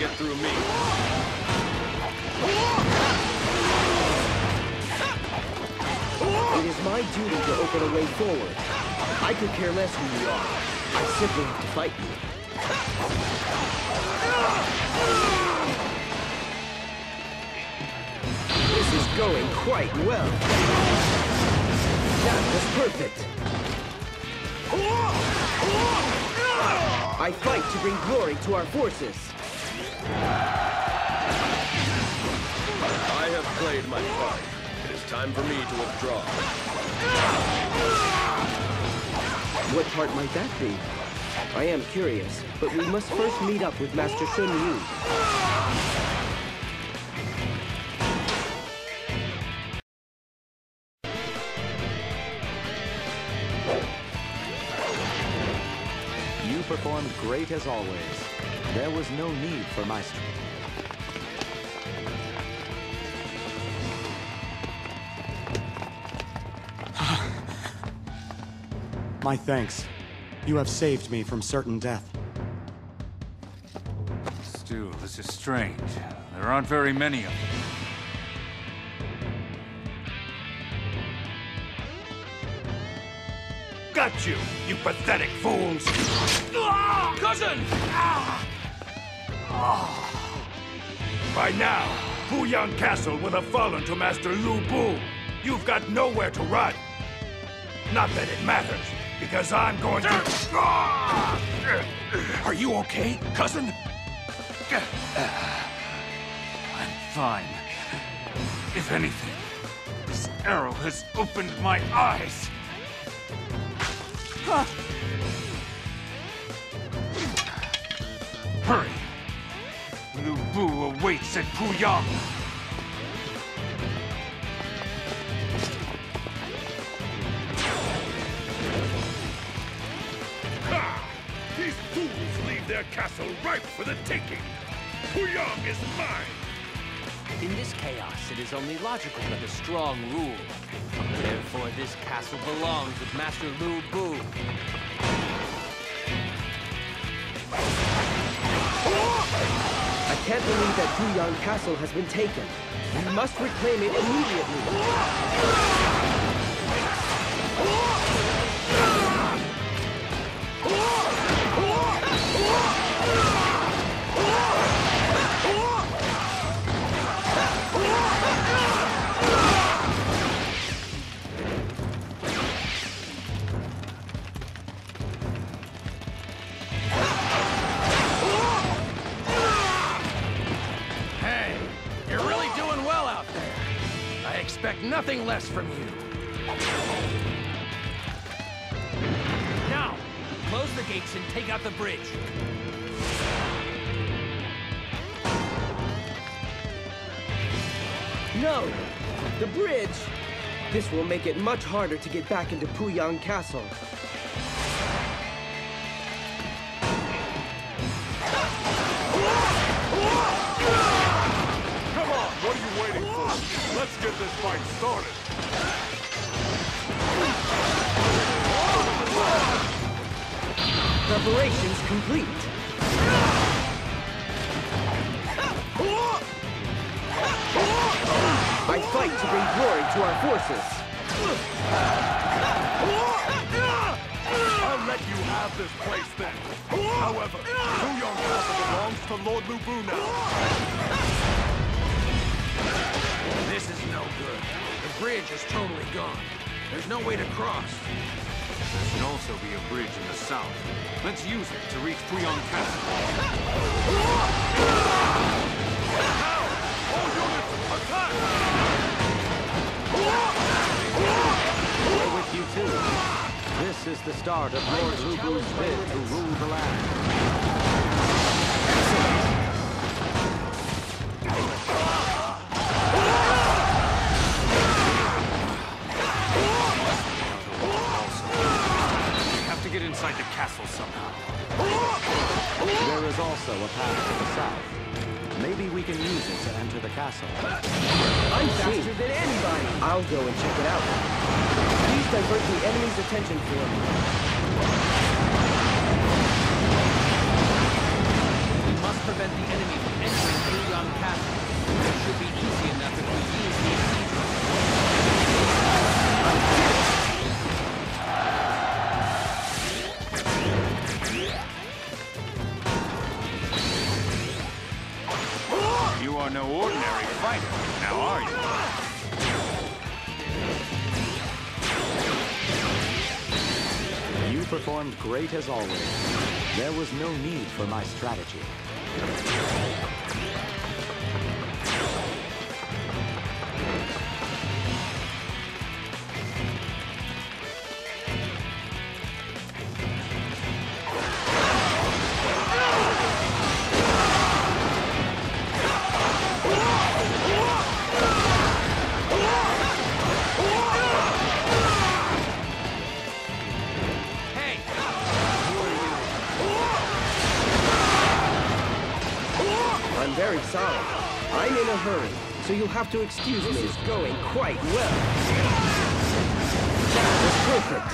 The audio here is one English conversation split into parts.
get through me. It is my duty to open a way forward. I could care less who you are. I simply have to fight you. This is going quite well. That was perfect. I fight to bring glory to our forces. I have played my part. It is time for me to withdraw. What part might that be? I am curious, but we must first meet up with Master Sun Yu. You performed great as always. There was no need for Maestro. My thanks. You have saved me from certain death. Still, this is strange. There aren't very many of them. Got you, you pathetic fools! Cousin! By now, Puyang Castle will have fallen to Master Lu Bu. You've got nowhere to run. Not that it matters, because I'm going to... Are you okay, cousin? I'm fine. If anything, this arrow has opened my eyes. Hurry! Lu Bu awaits at Puyang. These fools leave their castle ripe for the taking. Puyang is mine. In this chaos, it is only logical that the strong rule. Therefore, this castle belongs with Master Lu Bu. I can't believe that Puyang Castle has been taken. We must reclaim it immediately. Expect nothing less from you. Now, close the gates and take out the bridge. No! The bridge! This will make it much harder to get back into Puyang Castle. What are you waiting for? Let's get this fight started. Preparations complete. I fight to bring glory to our forces. I'll let you have this place then. However, Puyang Castle belongs to Lord Lu Bu now. This is no good. The bridge is totally gone. There's no way to cross. There should also be a bridge in the south. Let's use it to reach Puyang Castle. Now! All units, attack! We're with you too. This is the start of Lord Lu Bu's bid to rule the land. Get inside the castle somehow. There is also a path to the south. Maybe we can use it to enter the castle. I'm faster than anybody! I'll go and check it out. Please divert the enemy's attention for me. We must prevent the enemy from Puyang Castle. It should be easy enough if we use these siege. You are no ordinary fighter, now are you? You performed great as always. There was no need for my strategy. I'm very sorry. I'm in a hurry, so you'll have to excuse me. This is going quite well. That was perfect.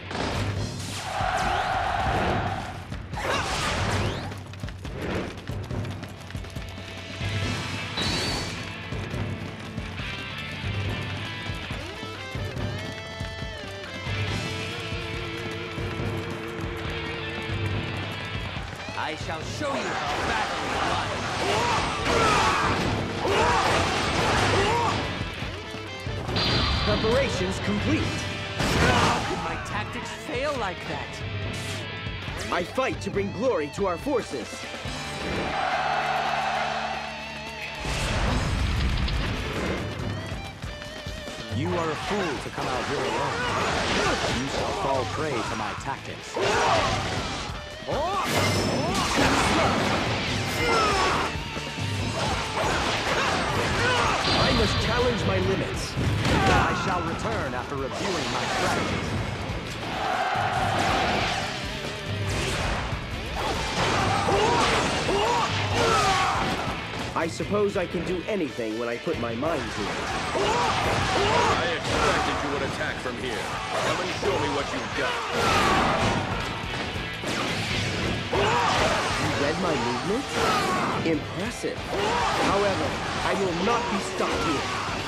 I shall show you how battle is won. Preparations complete. How could my tactics fail like that? I fight to bring glory to our forces. You are a fool to come out here alone. You shall fall prey to my tactics. I must challenge my limits. I shall return after reviewing my strategies. I suppose I can do anything when I put my mind to it. I expected you would attack from here. Come and show me what you've got. You read my movement? Impressive. However, I will not be stopped here.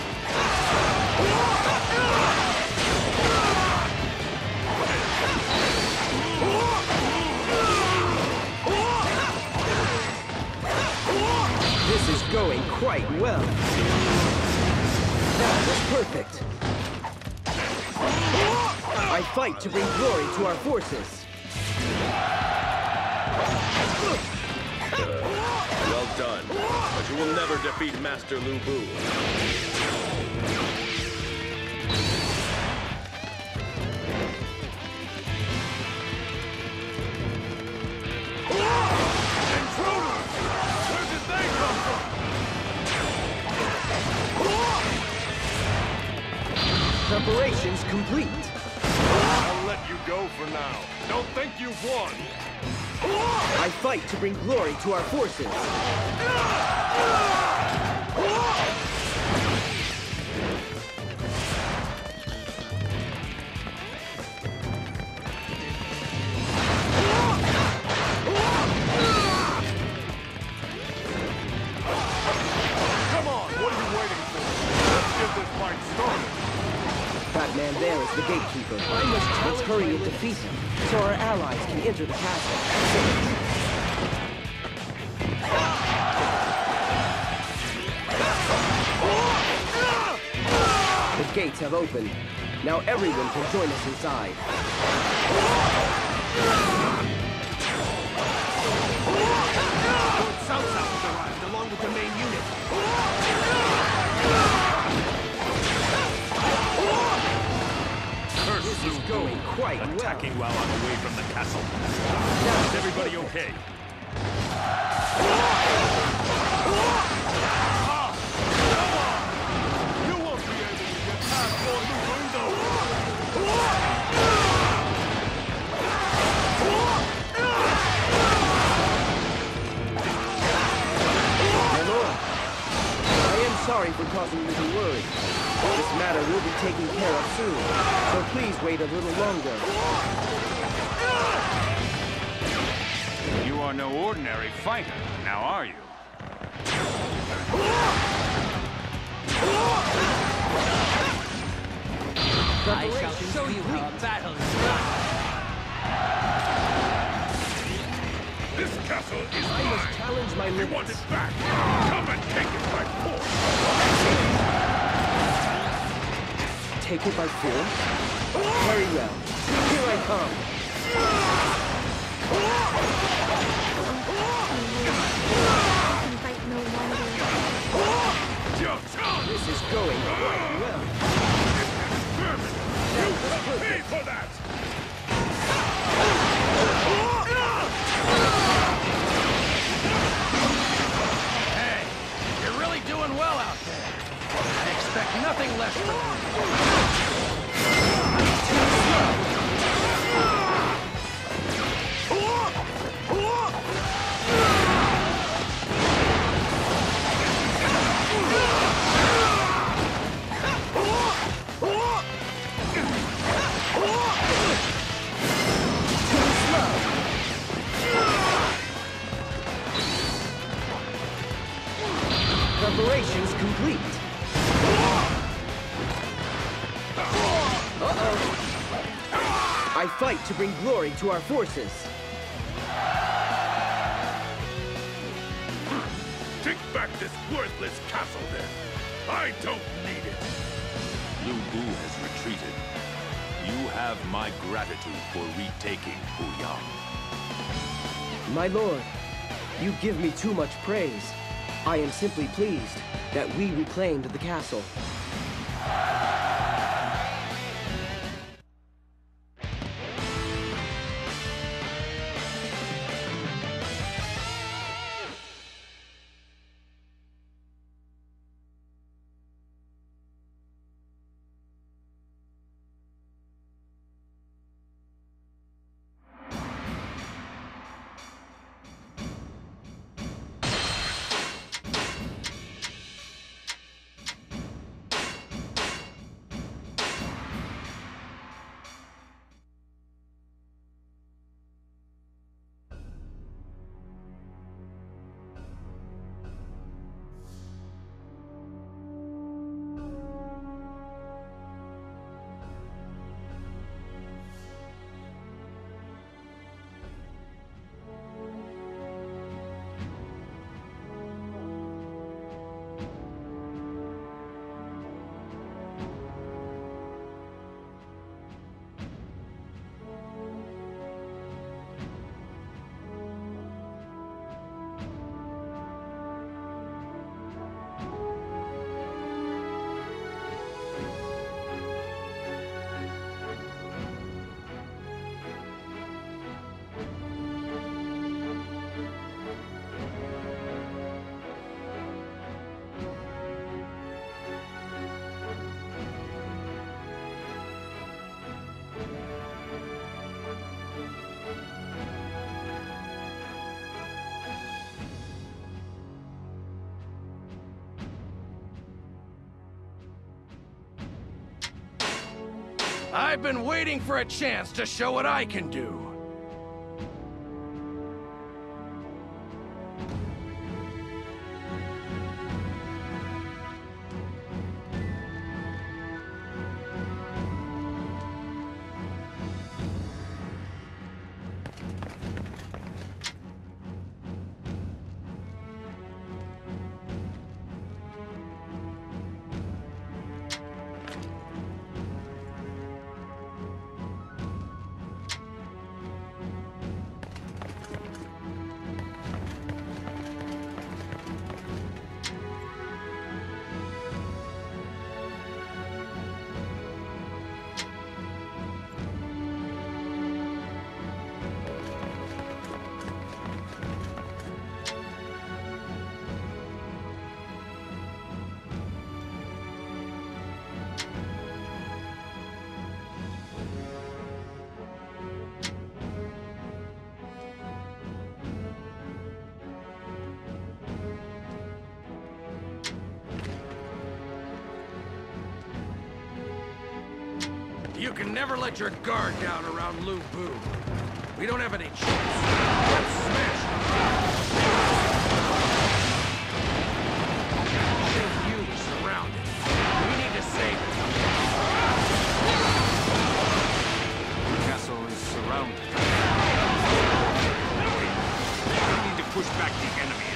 This is going quite well. That was perfect. I fight to bring glory to our forces. Well done. But you will never defeat Master Lu Bu. Preparations complete. I'll let you go for now. Don't think you've won. I fight to bring glory to our forces. Come on, what are you waiting for? Let's get this fight started. That man there is the gatekeeper. Let's hurry and defeat him, so our allies can enter the castle. The gates have opened. Now everyone can join us inside. South has arrived along with the main unit. This is Going quite well. attacking while I'm away from the castle. Is everybody okay? You won't be able to get past your new window. Lenora, I am sorry for causing you to worry. This matter will be taken care of soon, so please wait a little longer. You are no ordinary fighter, now are you? show you how a battle is done. This castle is I must mine! challenge my You want limits. it back? Come and take it by force! Take it by force? Very well. Here I come. Can fight no longer. This is going quite well. You will pay for that! Hey, you're really doing well out there. I expect nothing less from you. Preparations complete. Uh-oh. I fight to bring glory to our forces. Take back this worthless castle, then. I don't need it. Lu Bu has retreated. You have my gratitude for retaking Puyang. My lord, you give me too much praise. I am simply pleased that we reclaimed the castle. I've been waiting for a chance to show what I can do. You can never let your guard down around Lu Bu. We don't have any chance. Let's smash him. Think you surrounded. We need to save it. enemy